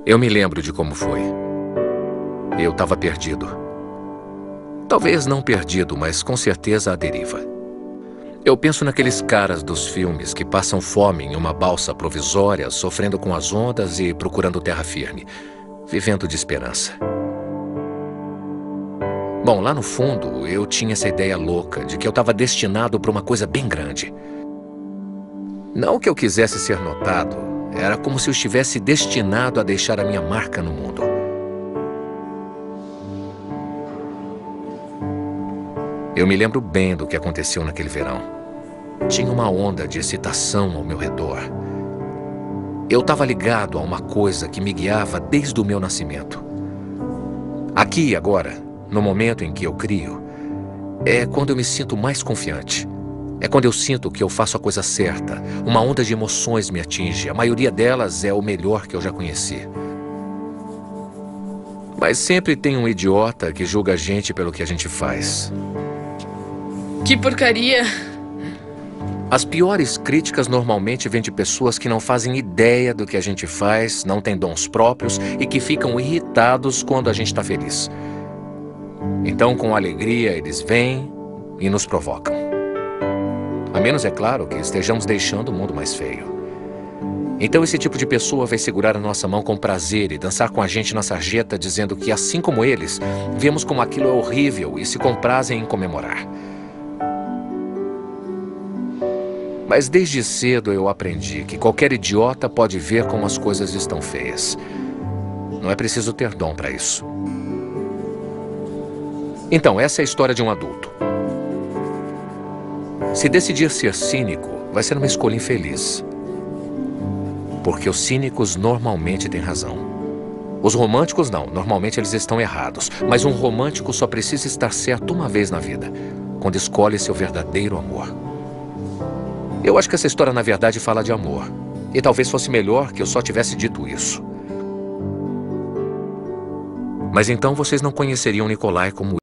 Eu me lembro de como foi. Eu estava perdido. Talvez não perdido, mas com certeza à deriva. Eu penso naqueles caras dos filmes que passam fome em uma balsa provisória, sofrendo com as ondas e procurando terra firme, vivendo de esperança. Bom, lá no fundo, eu tinha essa ideia louca de que eu estava destinado para uma coisa bem grande. Não que eu quisesse ser notado, era como se eu estivesse destinado a deixar a minha marca no mundo. Eu me lembro bem do que aconteceu naquele verão. Tinha uma onda de excitação ao meu redor. Eu estava ligado a uma coisa que me guiava desde o meu nascimento. Aqui e agora, no momento em que eu crio, é quando eu me sinto mais confiante. É quando eu sinto que eu faço a coisa certa. Uma onda de emoções me atinge. A maioria delas é o melhor que eu já conheci. Mas sempre tem um idiota que julga a gente pelo que a gente faz. Que porcaria! As piores críticas normalmente vêm de pessoas que não fazem ideia do que a gente faz, não têm dons próprios e que ficam irritados quando a gente está feliz. Então, com alegria, eles vêm e nos provocam. A menos, é claro, que estejamos deixando o mundo mais feio. Então, esse tipo de pessoa vai segurar a nossa mão com prazer e dançar com a gente na sarjeta, dizendo que, assim como eles, vemos como aquilo é horrível e se comprazem em comemorar. Mas desde cedo eu aprendi que qualquer idiota pode ver como as coisas estão feias. Não é preciso ter dom para isso. Então, essa é a história de um adulto. Se decidir ser cínico, vai ser uma escolha infeliz. Porque os cínicos normalmente têm razão. Os românticos não, normalmente eles estão errados. Mas um romântico só precisa estar certo uma vez na vida, quando escolhe seu verdadeiro amor. Eu acho que essa história, na verdade, fala de amor. E talvez fosse melhor que eu só tivesse dito isso. Mas então vocês não conheceriam Nikolai como